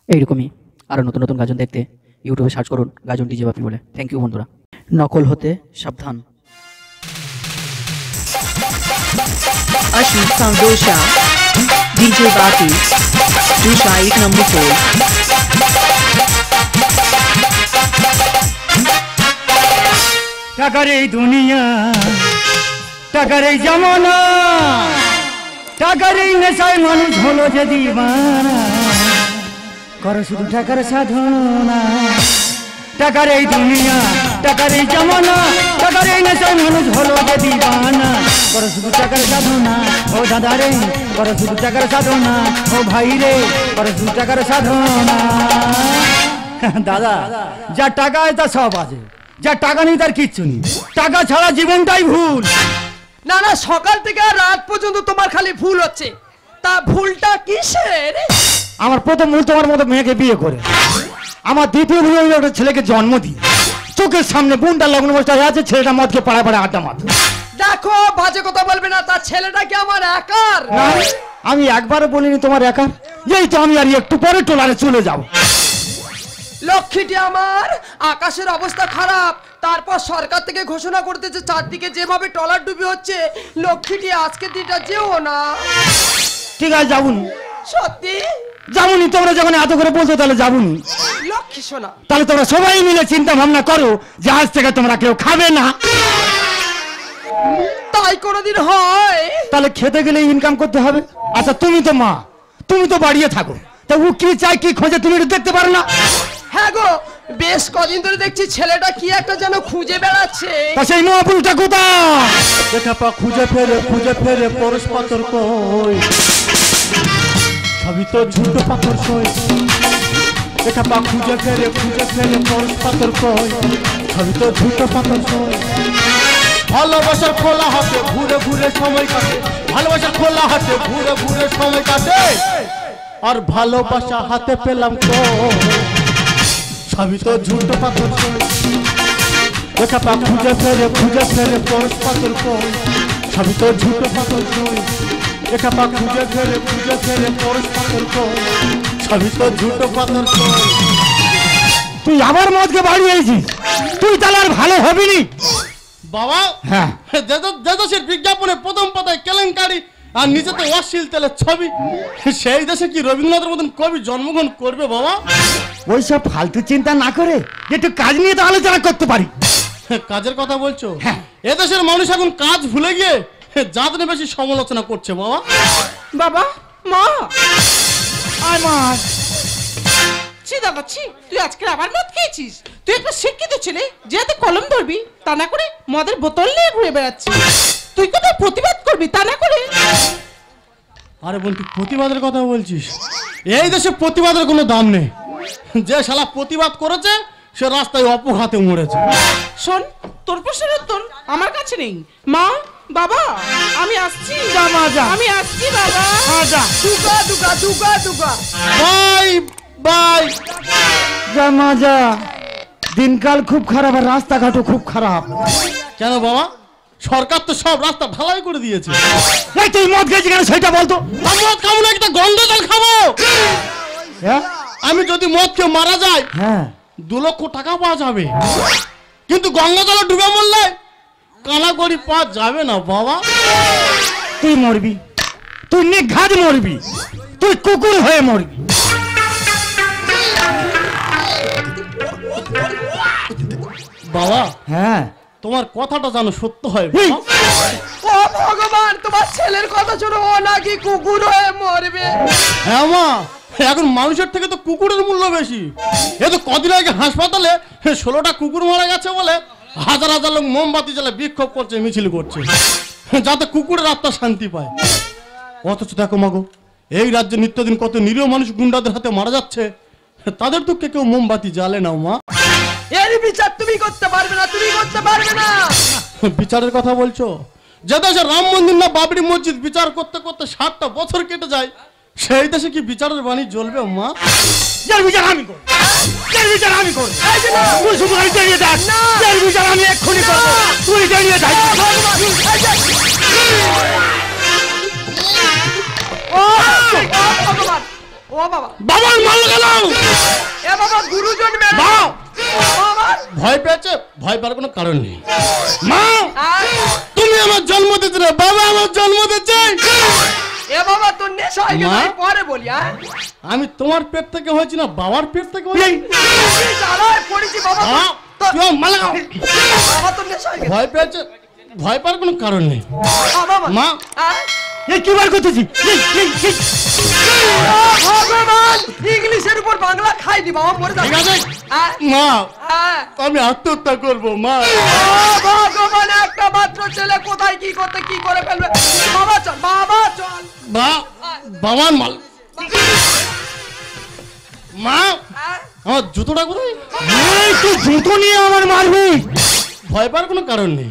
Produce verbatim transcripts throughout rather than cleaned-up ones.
এইরকমই আরও নতুন নতুন গাজন দেখতে ইউটিউবে সার্চ করুন গাজন ডিজে বাপি বলে। থ্যাংক ইউ বন্ধুরা। নকল হতে সাবধান। Ashmi Sandosha, D J Bapi, Dusha एक number four. টাকার এই দুনিয়া, টাকার এই জামানা, টাকার এই নেশায় মানুষ হলো যে দিওয়ানা, করো শুধু টাকার সাধনা। টাকার এই দুনিয়া, টাকার এই জামানা, টাকার এই নেশায় মানুষ হলো যে দিওয়ানা, করো শুধু টাকার সাধনা। ও দাদা রে করো শুধু টাকার সাধনা, ও ভাই রে করো শুধু টাকার সাধনা। দাদা যা টাকা তা সব আছে, যা টাকা নেই তার কিচ্ছু নেই। টাকা ছাড়া জীবনটাই ভুল। না না, সকাল থেকে রাত পর্যন্ত তোমার খালি ভুল হচ্ছে। তা ভুলটা কিসের? আমার প্রথম ভুল তোমার মতো মেয়েকে বিয়ে করে, আমার দ্বিতীয় ভুল হলো একটা ছেলেকে জন্ম দিয়ে চোখের সামনে বোনটা লগ্ন অবস্থায় আছে, ছেলেটা মদকে পাড়ায় পাড়ায় আড্ডা মারত। দেখো বাজে কথা বলবে না, তার ছেলেটা কি আমার একার? না, আমি একবারও বলিনি তোমার একার। এই তো আমি আর একটু পরে টোলারে চলে যাব। লক্ষ্মীটি আমার, আকাশের অবস্থা খারাপ, তারপর সরকার থেকে ঘোষণা করতেছে চারদিকে যেভাবে টলার ডুবি হচ্ছে, লক্ষ্মীটি আজকের দিনটা যেও না। ঠিক আছে যাবুনি। সত্যি যাবুনি, তোমরা যখন এত করে বলছো তাহলে যাবুনি। লক্ষ্মী শোনা, তাহলে তোমরা সবাই মিলে চিন্তা ভাবনা করো যে আজ থেকে তোমরা কেউ খাবে না। তাই কোনোদিন হয়? তাহলে খেতে গেলে ইনকাম করতে হবে। আচ্ছা তুমি তো মা, তুমি তো বাড়িয়ে থাকো, তা ও কি চাই কি খোঁজে তুমি একটু দেখতে পারো না? হ্যাঁ গো, বেশ কদিন ধরে দেখছি ছেলেটা কি একটা যেন খুঁজে বেড়াচ্ছে। তা সেই মহাপুরুষটা কোথায়? দেখা পা খুঁজে ফেরে খুঁজে ফেরে পরশ পাথর কই, সবই তো ঝুটো পাথর সই। দেখা পা খুঁজে ফেরে খুঁজে ফেরে পরশ পাথর কই, সবই তো ঝুটো পাথর সই। ভালোবাসার খোলা হাতে ঘুরে ঘুরে সময় কাটে, ভালোবাসার খোলা হাতে ঘুরে ঘুরে সময় কাটে, আর ভালোবাসা হাতে পেলাম তো সবই তো ঝুটো পাথর সই। দেখা পা খুঁজে ফেরে খুঁজে ফেরে পরশ পাথর কই, সবই তো ঝুটো পাথর সই। দেখা পা খুঁজে ফেরে খুঁজে ফেরে পরশ পাথর কই, সবই তো ঝুটো পাথর সই। তুই আবার মদকে বাড়িয়েছিস, তুই তাহলে আর ভালো হবি নি। বাবা হ্যাঁ, দেশের বিজ্ঞাপনে প্রথম পাতায় কেলেঙ্কারি আর নিচেতে অশ্লীল তেলের ছবি, সেই দেশে কি রবীন্দ্রনাথের মতন কবি জন্মগ্রহণ করবে বাবা? ওইসব ফালতু চিন্তা না করে একটু কাজ নিয়ে তো আলোচনা করতে পারি। কাজের কথা বলছো? হ্যাঁ। এদেশের মানুষ এখন কাজ ভুলে গিয়ে জাত নিয়ে বেশি সমালোচনা করছে বাবা। বাবা মা, আয় মা, ছি দাদা ছি, তুই আজকে আবার মদ খেয়েছিস? তুই একটা শিক্ষিত ছেলে, যেতে কলম ধরবি তা না করে মদের বোতল নিয়ে ঘুরে বেড়াচ্ছিস। তুই কোথাও প্রতিবাদ করবি তা না করে। আরে বোন, তুই প্রতিবাদের কথা বলছিস? এই দেশে প্রতিবাদের কোনো দাম নেই। যে শালা প্রতিবাদ করেছে সে রাস্তায় অপঘাতে মরেছে। শোন, তোর প্রশ্নের উত্তর আমার কাছে নেই। মা বাবা আমি আসছি। যা মা যা, আমি আসছি বাবা। হ্যাঁ যা, দুগা দুগা দুগা দুগা। Bye bye. যা মা যা। দিনকাল খুব খারাপ আর রাস্তাঘাটও খুব খারাপ। কেন বাবা? সরকার তো সব রাস্তা ঢালাই করে দিয়েছে। এই তুই মদ খেয়েছিস কেন সেটা বলতো? আমি মদ খাবো না, একটা গন্ধ জল খাবো। হ্যাঁ আমি যদি মদ খেয়ে মারা যাই হ্যাঁ, দু লক্ষ টাকা পাওয়া যাবে, কিন্তু গঙ্গা জলে ডুবে মরলে কানাকড়ি পাওয়া যাবে না বাবা। তুই মরবি, তুই নিঘাত মরবি, তুই কুকুর হয়ে মরবি। বাবা হ্যাঁ, তোমার কথাটা জানো সত্য হয় এই, বাবা? ও ভগবান, তোমার ছেলের কথা শুনে ও নাকি কুকুর হয়ে মরবে। হ্যাঁ মা, এখন মানুষের থেকে তো কুকুরের মূল্য বেশি। এ তো কদিন আগে হাসপাতালে ষোলোটা কুকুর মারা গেছে বলে হাজার হাজার লোক মোমবাতি জ্বালে বিক্ষোভ করছে, মিছিল করছে, যাতে কুকুরের আত্মা শান্তি পায়। অথচ দেখো মাগো, এই রাজ্যে নিত্যদিন কত নিরীহ মানুষ গুন্ডাদের হাতে মারা যাচ্ছে, তাদের দুঃখে কেউ মোমবাতি জ্বালে না মা। এর বিচার তুমি করতে পারবে না, তুমি করতে পারবে না। বিচারের কথা বলছো? যে দেশে রাম মন্দির না বাবরি মসজিদ বিচার করতে করতে ষাটটা বছর কেটে যায়, সেই দেশে কি বিচারের বাণী জ্বলবে মা? যার বিচার আমি করব, যার বিচার আমি করব। তুই শুধু গাড়ি চালিয়ে দেখ, যার বিচার আমি এক্ষুনি করব। তুই চালিয়ে দেখ। ও ভগবান, ও বাবা, বাবার মাল গেল। কারণ নেই। মা তুমি আমার জন্ম দিতে না, বাবা আমার জন্ম দিচ্ছে। এ বাবা তোর নেশা হয়ে গেছে, আমি পরে বলি। হ্যাঁ আমি তোমার পেট থেকে হয়েছি না বাবার পেট থেকে হয়েছি? জ্বালায় পড়েছি বাবা। তুই মালাও। বাবা তোর নেশা হয়ে গেছে। ভয় পেয়েছে, ভয় পাওয়ার কোনো কারণ নেই। বাবা মা এই কি বার করতেছি? ভগবান ইংলিশের উপর বাংলা খাই দি বাবা, মরে ঠিক যাবে। আছে মা, আমি আত্মহত্যা করবো মা। ভগবান একটা মাত্র ছেলে কোথায় কি করতে কি করে ফেলবে। বাবা চল, বাবা চল। বা বাবার মাল। মা আমার জুতোটা কোথায়? এই তুই জুতো নিয়ে আমার মারবি? ভয় পাওয়ার কোনো কারণ নেই।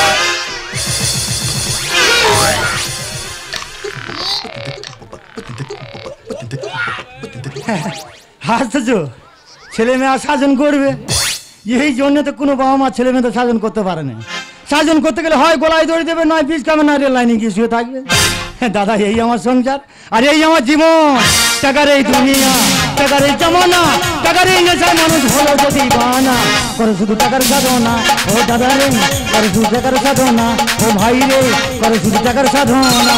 হাসতেছ? ছেলে মেয়ে শাসন করবে, এই জন্য তো কোনো বাবা মা ছেলে মেয়ে তো শাসন করতে পারে না। শাসন করতে গেলে হয় গলায় দড়ি দেবে, নয় পিস কামে, না রেল লাইনে গিয়ে শুয়ে থাকবে। দাদা এই আমার সংসার, আর এই আমার জীবন। টাকার এই দুনিয়া, টাকার এই জমানা, টাকার এই নেশায় মানুষ হলো যদি বানা। করে শুধু টাকার সাধনা, ও দাদা রে করে শুধু টাকার সাধনা, ও ভাই রে করে শুধু টাকার সাধনা।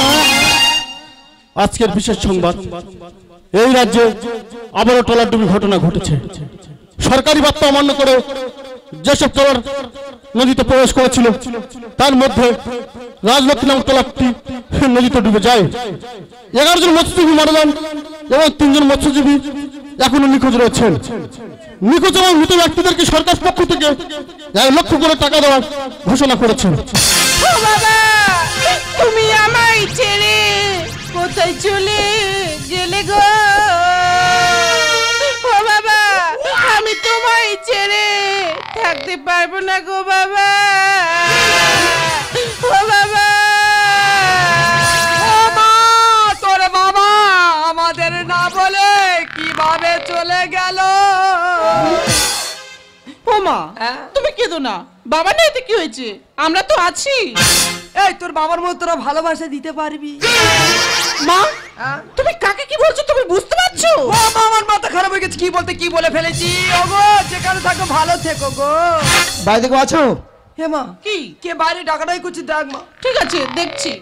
আজকের বিশেষ সংবাদ, এই রাজ্যে আবারও ট্রলারডুবি ঘটনা ঘটেছে। সরকারি বার্তা অমান্য করে যেসব ট্রলার নদীতে প্রবেশ করেছিল তার মধ্যে রাজলক্ষ্মী নামক ট্রলারটি নদীতে ডুবে যায়। এগারো জন মৎস্যজীবী মারা যান এবং তিনজন মৎস্যজীবী এখনো নিখোঁজ রয়েছেন। নিখোঁজ এবং মৃত ব্যক্তিদেরকে সরকার পক্ষ থেকে এক লক্ষ করে টাকা দেওয়ার ঘোষণা করেছে। ও বাবা, তুমি আমার ছেলে কোথায় চলে গেলে গো? ও বাবা, আমি তোমার ছেলে থাকতে পারবো না গো বাবা। ও বাবা, তোর বাবা আমাদের না বলে কিভাবে চলে গেল? ও মা তুমি কেঁদো না, বাবা নেই তো কি হয়েছে, আমরা তো আছি। এই তোর বাবার মতো তোরা ভালোবাসা দিতে পারবি? মা তুমি কাকে কি বলছো তুমি বুঝতে পারছো? বাবা আমার মাথা খারাপ হয়ে গেছে, কি বলতে কি বলে ফেলেছি। ওগো যেখানে থাকো ভালো থেকো গো। বাইরে দেখো আছো? হে মা কি কে বাইরে ডাকাডাকি করছি দেখ মা। ঠিক আছে দেখছি।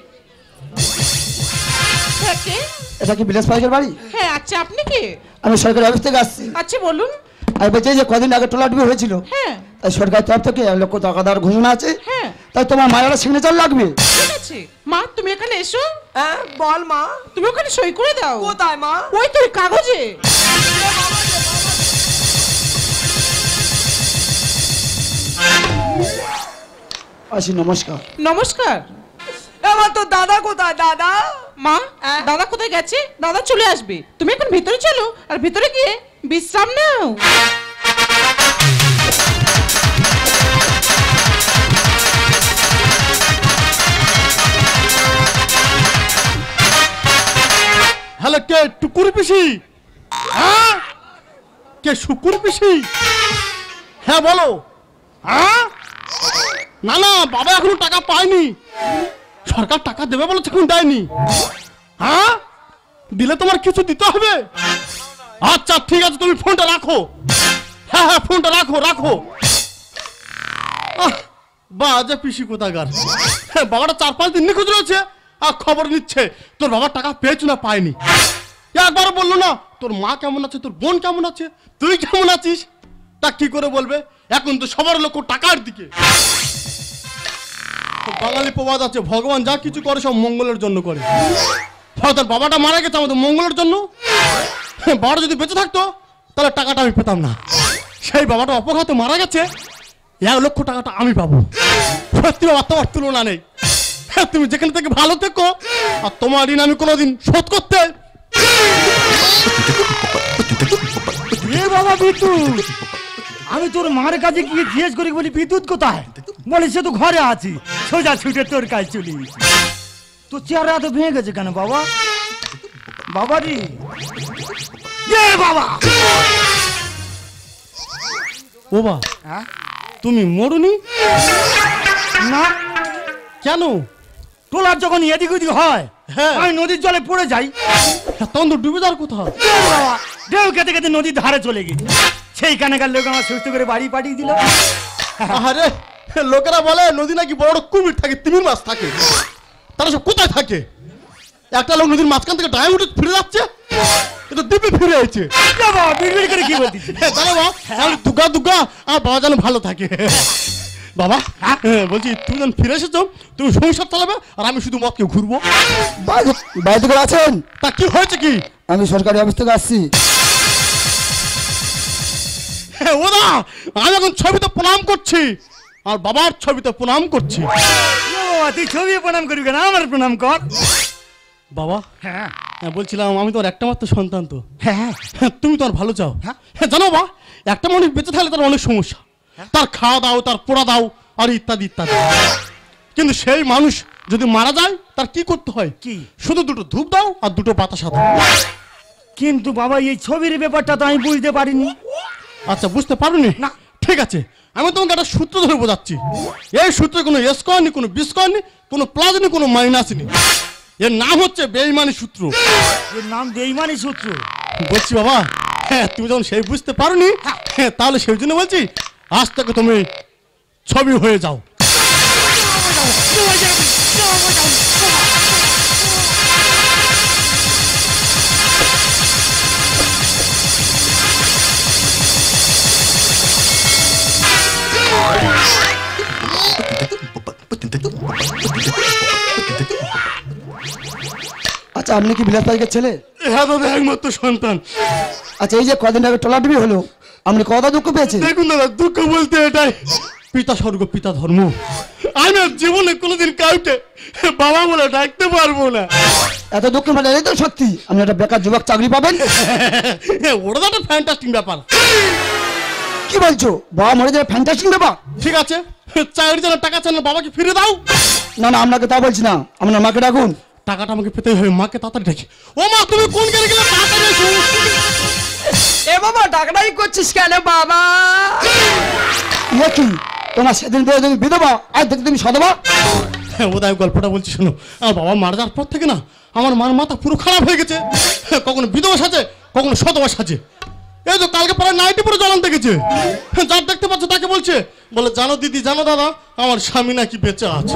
হ্যাঁ, কে? এটা কি বিলাস পাইকের বাড়ি? হ্যাঁ আচ্ছা, আপনি কে? আমি সরকারি অফিস থেকে আসছি। আচ্ছা বলুন। আমি বলছি যে কদিন আগে ট্রলারডুবি হয়েছিল, হ্যাঁ তাই সরকার তরফ থেকে এক লক্ষ টাকা দেওয়ার ঘোষণা আছে। হ্যাঁ তাই তোমার মায়ের সিগনেচার লাগবে। ঠিক আছে মা, তুমি এখানে এসো। হ্যাঁ বল মা। তুমি ওখানে সই করে দাও। কোথায় মা? ওই তো ওই কাগজে। আসি, নমস্কার। নমস্কার। এবার তো দাদা কোথায়? দাদা মা দাদা কোথায় গেছে? দাদা চলে আসবে, তুমি এখন ভিতরে চলো আর ভিতরে গিয়ে বিশ্রাম নাও। হ্যালো, কে টুকুর পিসি? হ্যাঁ কে শুকুর পিসি? হ্যাঁ বলো। হ্যাঁ না না, বাবা এখনো টাকা পায়নি। সরকার টাকা দেবে বলেছে, এখন দেয়নি। হ্যাঁ দিলে তোমার কিছু দিতে হবে। আচ্ছা ঠিক আছে, তুমি ফোনটা রাখো। হ্যাঁ হ্যাঁ ফোনটা রাখো রাখো। বাজে পিসি কোথাকার। হ্যাঁ, বাবাটা চার পাঁচ দিন নিখোঁজ রয়েছে আর খবর নিচ্ছে তোর বাবা টাকা পেয়েছ না পায়নি। একবারও বললো না তোর মা কেমন আছে, তোর বোন কেমন আছে, তুই কেমন আছিস। তা কি করে বলবে? এখন তো সবার লক্ষ্য টাকার দিকে। বাঙালি প্রবাদ আছে, ভগবান যা কিছু করে সব মঙ্গলের জন্য করে। তোর বাবাটা মারা গেছে আমাদের মঙ্গলের জন্য। বাবাটা যদি বেঁচে থাকতো তাহলে টাকাটা আমি পেতাম না। সেই বাবাটা অপঘাতে মারা গেছে, এক লক্ষ টাকাটা আমি পাবো। সত্যি বাবা তোমার তুলনা নেই। তুমি যেখানে থেকে ভালো থেকো, আর তোমার ঋণ আমি কোনোদিন শোধ করতে। এ বাবা বিদ্যুৎ, আমি তোর মার কাছে গিয়ে জিজ্ঞেস করি, বলি বিদ্যুৎ কোথায়? বলে সে তো ঘরে আছি। সোজা ছুটে তোর কাছে চলি। তোর চেহারা এত ভেঙে গেছে কেন বাবা? বাবা রে, এ বাবা। ও বা, তুমি মরুনি না কেন? ট্রলার যখন এদিক ওদিক হয়, হ্যাঁ। আমি নদীর জলে পড়ে যাই। তখন তো ডুবে যাওয়ার কথা। বাবা ঢেউ কেটে কেটে নদীর ধারে চলে গেছি। সেইখানেকার লোক আমার সুস্থ করে বাড়ি পাঠিয়ে দিল। আরে লোকেরা বলে নদী নাকি বড় বড় কুমির থাকে, তিমির মাছ থাকে, তারা সব কোথায় থাকে? একটা লোক নদীর মাঝখান থেকে ডায় উঠে ফিরে যাচ্ছে, এটা দ্বীপে ফিরে আছে। বাবা বিড়বিড় করে কি বলতিস? জানো বাবা, আমি দুগা দুগা আমার বাবা যেন ভালো থাকে। বাবা বলছি তুমি যখন ফিরে এসেছো, তুমি সংসার চালাবে আর আমি শুধু মদকে ঘুরবো। বাড়িতে করে আছেন? তা কি হয়েছে কি? আমি সরকারি অফিস থেকে আসছি। ওরা আমি এখন ছবিতে প্রণাম করছি, আর বাবার ছবিতে প্রণাম করছি। তুই ছবি প্রণাম করবি কেন? আমার প্রণাম কর। বাবা হ্যাঁ হ্যাঁ বলছিলাম, আমি তোর একটা মাত্র সন্তান তো, হ্যাঁ হ্যাঁ তুমি তো আর ভালো চাও। হ্যাঁ জানো বা, একটা মানুষ বেঁচে থাকলে তার অনেক সমস্যা, তার খাওয়া দাও, তার পোড়া দাও, আর ইত্যাদি ইত্যাদি। কিন্তু সেই মানুষ যদি মারা যায়, তার কি করতে হয়? কি? শুধু দুটো ধূপ দাও আর দুটো বাতাসা দাও। কিন্তু বাবা এই ছবির ব্যাপারটা তো আমি বুঝতে পারিনি। আচ্ছা বুঝতে পারোনি? না। ঠিক আছে, আমি তোমাকে একটা সূত্র ধরে বোঝাচ্ছি। এই সূত্রে কোনো এস কয়নি, কোনো বিষ কয়নি, কোনো প্লাস নেই, কোনো মাইনাস নেই। এর নাম হচ্ছে বেঈমানি সূত্র। এর নাম বেঈমানি সূত্র? বলছি বাবা, হ্যাঁ তুমি যখন সেই বুঝতে পারোনি, হ্যাঁ তাহলে সেই জন্য বলছি, আজ থেকে তুমি ছবি হয়ে যাও। আচ্ছা আপনি কি বিলাস ভাইয়ের ছেলে? হ্যাঁ দাদা, একমাত্র সন্তান। আচ্ছা এই যে কদিন আগে টলা ডিবি হলো, আপনি কত দুঃখ পেয়েছেন? দেখুন দাদা, দুঃখ বলতে এটাই, পিতা স্বর্গ পিতা ধর্ম। আমি আর জীবনে কোনোদিন কাউকে বাবা বলে ডাকতে পারবো না। এত দুঃখ মানে এই তো সত্যি আপনি একটা বেকার যুবক চাকরি পাবেন? ওটা তো একটা ফ্যান্টাস্টিক ব্যাপার। কি বলছো? বাবা মরে যাবে ফ্যান্টাস্টিক ব্যাপার? ঠিক আছে, চাকরি জন্য টাকা চান, বাবাকে ফিরে দাও। না না আপনাকে তা বলছি না, আপনার মাকে ডাকুন। টাকাটা আমাকে পেতেই হবে, মাকে তাড়াতাড়ি ডাকি। ও মা, তুমি কোন গেলে গেলে তাড়াতাড়ি এসো। এ বাবা ডাকডাই করছিস কেন বাবা? ইয়ে কি তোমার সেদিন থেকে তুমি বিধবা, আর দেখতে তুমি সধবা? হ্যাঁ ওদায় গল্পটা বলছি শোনো। আমার বাবা মারা যাওয়ার পর থেকে না আমার মার মাথা পুরো খারাপ হয়ে গেছে। কখনো বিধবা সাজে, কখনো সধবা সাজে। এই তো কালকে পরে নাইটি পরে জ্বলান দেখেছে। যার দেখতে পাচ্ছ তাকে বলছে, বলে জানো দিদি, জানো দাদা, আমার স্বামী নাকি বেঁচে আছে।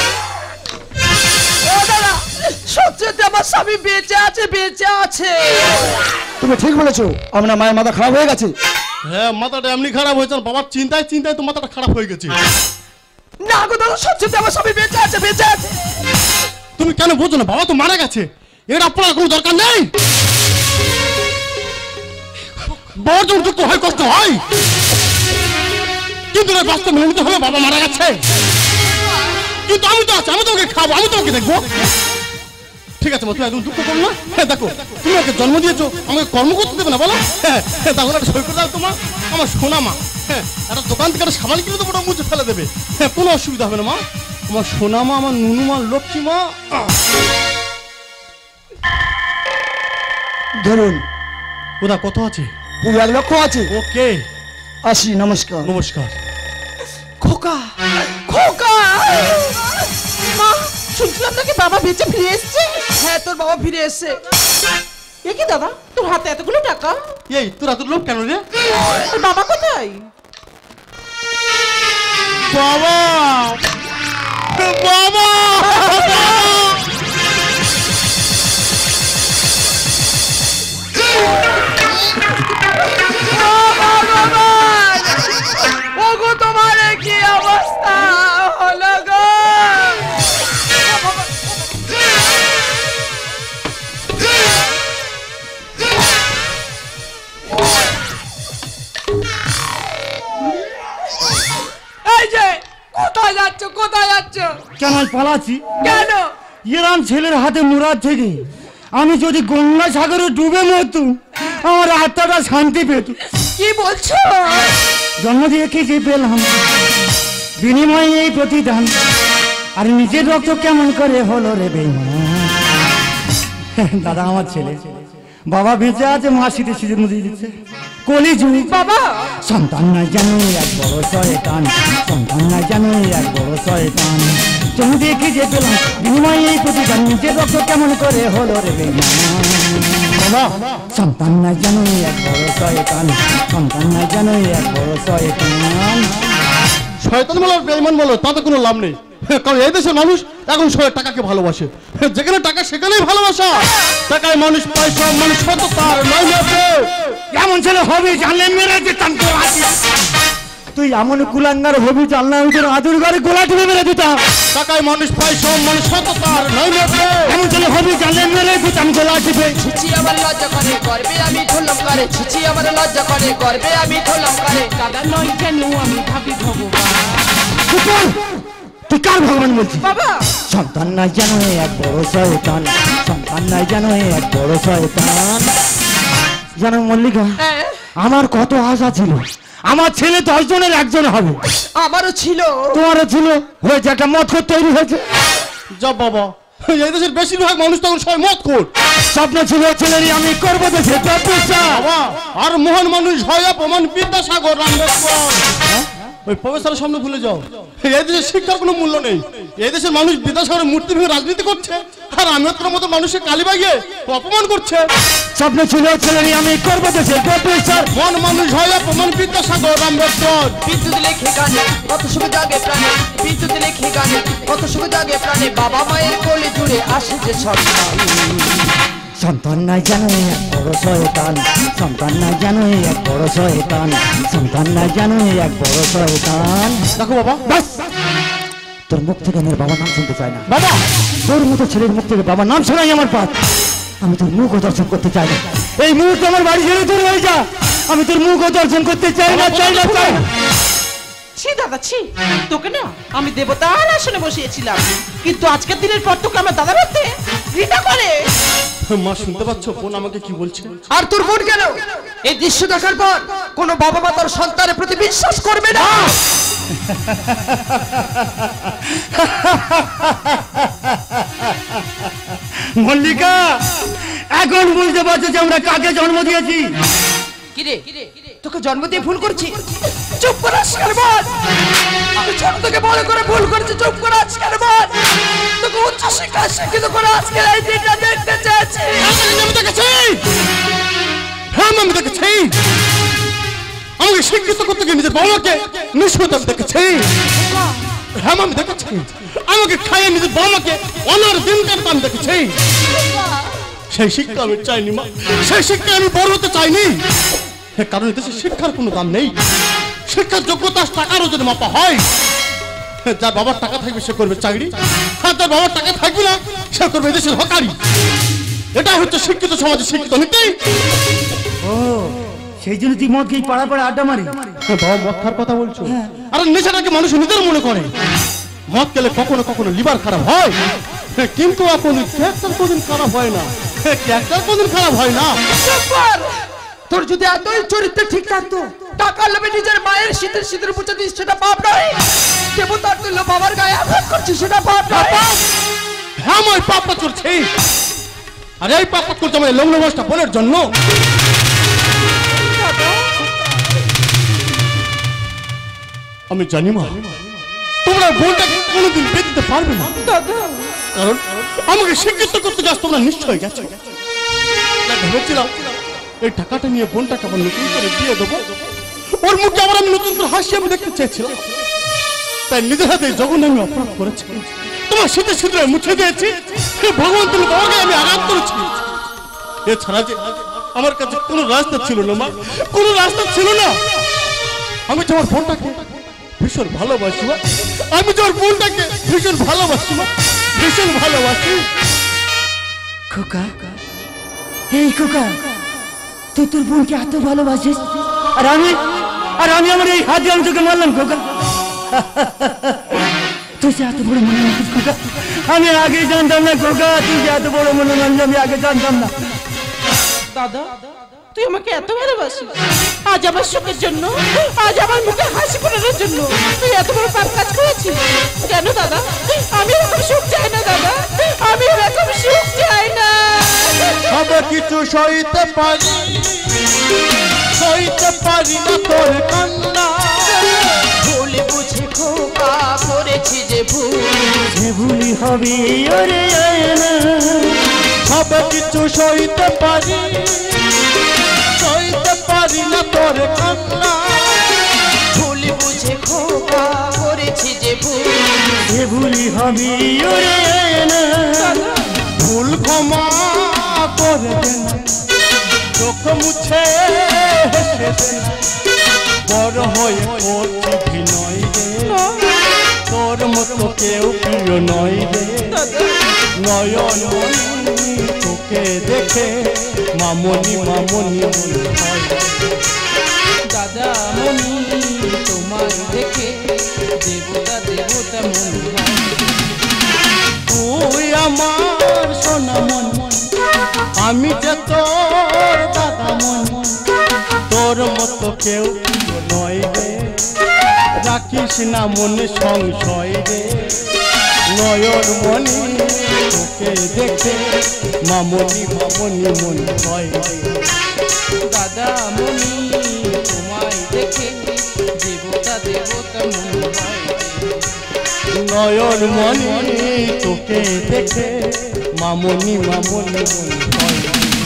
ও দাদা, সত্যি আমার স্বামী বেঁচে আছে, বেঁচে আছে। তুমি ঠিক বলেছো, আপনার মায়ের মাথা খারাপ হয়ে গেছে। হ্যাঁ মাথাটা এমনি খারাপ হয়েছে, বাবার চিন্তায় চিন্তায় তো মাথাটা খারাপ হয়ে গেছে। না গো দাদা, সত্যি আমার স্বামী বেঁচে আছে, বেঁচে আছে। তুমি কেন বোঝো না? বাবা তো মারা গেছে, এর আপনার কোনো দরকার নেই। বাবার যখন দুঃখ হয়, কষ্ট হয়, কিন্তু বাস্তব মেনে নিতে হবে বাবা মারা গেছে। কিন্তু আমি তো আছি, আমি তোমাকে খাবো, আমি তোমাকে দেখবো। ঠিক আছে মা, তুমি একদম দুঃখ করো না। হ্যাঁ দেখো, তুমি ওকে জন্ম দিয়েছো, আমাকে কর্ম করতে দেবে না বলো? হ্যাঁ তাহলে একটা সই করে দাও তোমার, আমার সোনা মা। হ্যাঁ একটা দোকান থেকে একটা সাবান কিনে তো ওটা মুছে ফেলে দেবে। হ্যাঁ কোনো অসুবিধা হবে না মা, আমার সোনা মা, আমার নুনু মা, লক্ষ্মী মা। ধরুন ওরা কত আছে? পুরো এক লক্ষ আছে। ওকে, আসি, নমস্কার। নমস্কার। খোকা, খোকা। মা, শুনছিলাম নাকি বাবা বেঁচে ফিরে এসছে? হ্যাঁ তোর বাবা ফিরে এসছে। এ কি দাদা, তোর হাতে এতগুলো টাকা? এই তোর এত লোক কেন রে? তোর বাবা কোথায়? বাবা, বাবা, ওগো তোমার কি অবস্থা হলো গো? এই যে কোথায় যাচ্ছ, কোথায় যাচ্ছ? কেন আমি পালাচ্ছি? কেন? ইরান ছেলের হাতে মুরাদ থেকে আমি যদি গঙ্গা সাগরে ডুবে মরতুম, আমার আত্মাটা শান্তি পেত। কি বলছো? জন্ম দিয়ে যে পেলাম, বিনিময়ে এই প্রতিদান, আর নিজের রক্ত কেমন করে হলো রে বেঈমান। দাদা আমার ছেলে, বাবা বেঁচে আছে, মা শীতে শীতে নদী দিচ্ছে। কলিযুগ বাবা, সন্তান নাই জানো এক বড় শয়তান, সন্তান নাই জানো এক বড় শয়তান। তুমি দেখি যে পেলাম, বিনিময়ে এই প্রতিদান, নিজের রক্ত কেমন করে হলো রে বেঈমান। সন্তান নাই জানো এক বড় শয়তান, সন্তান নাই জানো এক বড় শয়তান। শয়তান বলো আর বেঈমান বলো তাতে কোনো লাভ নেই, কারণ এই দেশের মানুষ এখন সবাই টাকাকে ভালোবাসে। যেখানে টাকা সেখানেই ভালোবাসা। টাকায় মানুষ পায় সব, মানুষ হতো তার নয় মেরে। এমন ছেলে হবে জানলে মেরে দিতাম তো। তুই এমন কুলাঙ্গার হবি জানলে আমি তোর আদুর ঘরে গোলা টিপে মেরে দিতাম। টাকায় মানুষ পায় সব, মানুষ হতো তার নয় মেরে। এমন ছেলে হবি জানলে মেরে দিতাম গোলা টিপে। ছিছি আমার লজ্জা করে গর্বে আমি ঢোলম করে, ছিছি আমার লজ্জা করে গর্বে আমি ঢোলম করে। দাদা নয় কেন আমি ভাবি ভগবান। তুই কার ভগবান বলছিস? বাবা সন্তান নাই জানো এক বড় শয়তান, সন্তান নাই জানো এক বড় শয়তান। জানো মল্লিকা, আমার কত আশা ছিল আমার ছেলে দশ জনের একজন হবে। আমারও ছিল। তোমারও ছিল, হয়েছে একটা মদ খোর তৈরি হয়েছে। যা বাবা, এই দেশের বেশিরভাগ মানুষ তখন সবাই মদ খোর। স্বপ্ন ছিল ছেলেরই আমি করবো দেশে বাবা। আর মহান মানুষ হয় অপমান বিদ্যাসাগর আম্বেদকর। ওই প্রফেসরের সামনে ভুলে যাও, এই দেশের শিক্ষার কোনো মূল্য নেই। এই দেশের মানুষ বিদ্যাসাগরের মূর্তি ভেঙে রাজনীতি করছে, আর আম্বেদকরের মতো মানুষের কালীবাগে অপমান করছে। স্বপ্ন ছিল ছেলেরই আমি করবো দেশে প্রফেসর। মহান মানুষ হয় অপমান বিদ্যাসাগর আম্বেদকর। বিদ্যুৎ লেখে গানে কত সুখ জাগে প্রাণে, বিদ্যুৎ লেখে গানে কত সুখ জাগে প্রাণে। বাবা মায়ের কোলে জুড়ে আসে যে সন্তান। সন্তান নাই জানো এক বড় শয়তান, সন্তান নাই জানো এক বড় শয়তান, সন্তান নাই জানো এক বড় শয়তান। দেখো বাবা, বাস তোর মুখ থেকে আমার বাবার নাম শুনতে চাই না। বাবা তোর মতো ছেলের মুখ থেকে বাবার নাম শোনাই আমার পাপ। আমি তোর মুখও দর্শন করতে চাই না। এই মুহূর্তে আমার বাড়ি ছেড়ে দূর হয়ে যা। আমি তোর মুখও দর্শন করতে চাই না, চাই না, চাই না। ছি দাদা ছি, তোকে না আমি দেবতার আসনে বসিয়েছিলাম, কিন্তু আজকের দিনের পর তোকে আমার দাদার হাতে ঘৃণা করে। মা শুনতে পাচ্ছ বোন আমাকে কি বলছে? আর তোর বোন কেন এই দৃশ্য দেখার পর কোনো বাবা মা তার সন্তানের প্রতি বিশ্বাস করবে না? মল্লিকা, এখন বুঝতে পারছো যে আমরা কাকে জন্ম দিয়েছি। কিরে তোকে জন্ম দিয়ে ভুল করছি? চুপ করে আজকাল বল। আমি ছোট থেকে বড় করে ভুল করেছি, চুপ করে আজকাল বল। তোকে উচ্চ শিক্ষা শিক্ষিত করে আজকে এই দিনটা দেখতে চেয়েছি। আমি দেখেছি, হ্যাঁ আমি দেখেছি। আমাকে শিক্ষিত করতে গিয়ে নিজের বাবাকে নিষ্ঠুর আমি দেখেছি। হ্যাঁ আমি দেখেছি, আমাকে খাইয়ে নিজের বাবাকে অনার দিন কাটতে আমি দেখেছি। সেই শিক্ষা আমি চাইনি মা, সেই শিক্ষা আমি বড় হতে চাইনি। কারণ এদেশে শিক্ষার কোনো দাম নেই। শিক্ষার যোগ্যতা টাকারও যদি মাপা হয়, যার বাবার টাকা থাকবে সে করবে চাকরি, আর যার বাবার টাকা থাকবে না সে করবে এদেশের হকারি। এটাই হচ্ছে শিক্ষিত সমাজের শিক্ষিত নীতি। ও সেই জন্য তুই মদ খেয়ে পাড়া পাড়া আড্ডা মারি। বাবা মদ খাওয়ার কথা বলছো? আর নেশাটাকে মানুষ নিজের মনে করে। মদ খেলে কখনো কখনো লিভার খারাপ হয়, কিন্তু এখন ক্যারেক্টার কোনদিন খারাপ হয় না। ক্যারেক্টার কোনদিন খারাপ হয় না। তোর যদি এতই চরিত্র ঠিক থাকতো, টাকার লোভে নিজের মায়ের শীতের শীতের পুজো দিস সেটা পাপ নয়। দেবতার তুল্য বাবার গায়ে আঘাত করছিস সেটা পাপ নয়। হ্যাঁ আমি পাপটা করছি, আর এই পাপটা করছি আমার লগ্ন বয়সটা বোনের জন্য। আমি জানি মা তোমরা বোনটাকে কোনোদিন পেয়ে দিতে পারবে না, কারণ আমাকে শিক্ষিত করতে যাস তোমরা নিশ্চয় গেছো। ভেবেছিলাম এই টাকাটা নিয়ে বোনটাকে আবার নতুন করে দিয়ে দেবো, ওর মুখে আবার আমি নতুন করে হাসি আমি দেখতে চেয়েছিলাম। তাই নিজের হাতে যখন আমি অপরাধ করেছি, তোমার শীতে শীতে মুছে দিয়েছি। ভগবান তুমি বাবাকে আমি আঘাত করেছি। এছাড়া যে আমার কাছে কোনো রাস্তা ছিল না মা, কোনো রাস্তা ছিল না। আমি তোমার বোনটাকে ভীষণ ভালোবাসি মা, আমি তোমার বোনটাকে ভীষণ ভালোবাসি মা, ভীষণ ভালোবাসি। খোকা, এই খোকা, তুই তোর বোনকে এত ভালোবাসিস, আর আমি আর আমি আমার এই হাতে আমি তোকে মারলাম খোকা। তুই যে এত বড় মনে রাখিস খোকা, আমি আগে জানতাম না খোকা। তুই যে এত বড় মনে রাখিস আমি আগে জানতাম না। দাদা তুই আমাকে এত ভালোবাসিস, আজ আমার সুখের জন্য, আজ আমার মুখে হাসি ফোটানোর জন্য তুই এত বড় পাপ কাজ করেছিস কেন দাদা? আমি এরকম সুখ চাই না দাদা, আমি এরকম সুখ চাই না। সব কিছু সইতে পারি, সইতে পারি না তোর কান্না। ভুল বুঝে খোকা করেছি যে ভুল, যে ভুলি হবে ওরে আয়না। সব কিছু সইতে পারি, সইতে পারি না তোর কান্না। ভুল বুঝে খোকা এইভাবে উড়ে না ভুল ক্ষমা করে দে না চোখ মুছে হেসে দে না বড় হয়ে করছি বিনয় রে তোর মতো কেউ প্রিয় নয় রে নয়ন তোকে দেখে মামনি মামনি হয় দাদা মনি তোমায় দেখে দেবতা দেবতা মনে হয় তুই আমার সোনা মন আমি যে তোর দাদা মন তোর মতো কেউ প্রিয় নয় রে রাখিস না মনে সংশয় রে নয়ন মনি তোকে দেখে মামনি মামনি মন হয় দাদা মনি তোমায় দেখে দেবতা দেবতা মনে হয় নয়ন মনি তোকে দেখে মামনি মামনি মন হয়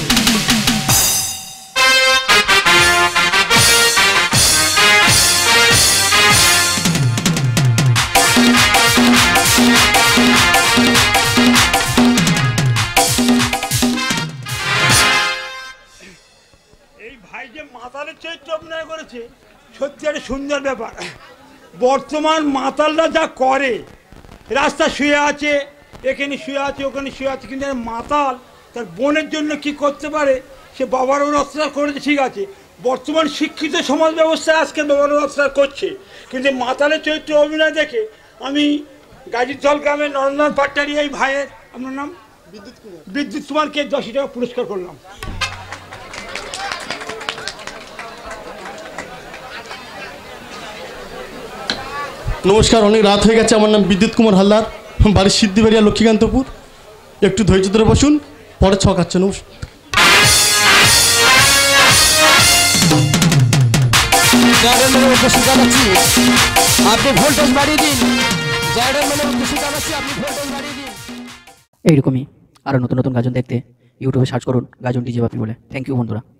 ভাই যে মাতালের চরিত্র অভিনয় করেছে সত্যি একটা সুন্দর ব্যাপার। বর্তমান মাতালরা যা করে, রাস্তা শুয়ে আছে, এখানে শুয়ে আছে, ওখানে শুয়ে আছে, কিন্তু মাতাল তার বোনের জন্য কি করতে পারে সে বাবার অত্যাচার করেছে, ঠিক আছে। বর্তমান শিক্ষিত সমাজ ব্যবস্থায় আজকে বাবার অত্যাচার করছে, কিন্তু মাতালের চরিত্র অভিনয় দেখে আমি গাজীরচল গ্রামের নরেন্দ্র পাট্টারি এই ভাইয়ের, আপনার নাম বিদ্যুৎ কুমার, বিদ্যুৎ কুমারকে দশ টাকা পুরস্কার করলাম। নমস্কার, অনেক রাত হয়ে গেছে। আমার নাম বিদ্যুৎ কুমার হালদার, বাড়ির সিদ্ধিবাড়িয়া লক্ষ্মীকান্তপুর। একটু ধৈর্য ধরে বসুন, পরে ছক আছে। নমস্কার। খুশি জানাচ্ছি আপনি ভোল্টেজ বাড়িয়ে দিন। জায়গার মানে খুশি জানাচ্ছি আপনি ভোল্টেজ বাড়িয়ে দিন। এইরকমই আরও নতুন নতুন গাজন দেখতে ইউটিউবে সার্চ করুন গাজন ডিজে বাপি বলে। থ্যাংক ইউ বন্ধুরা।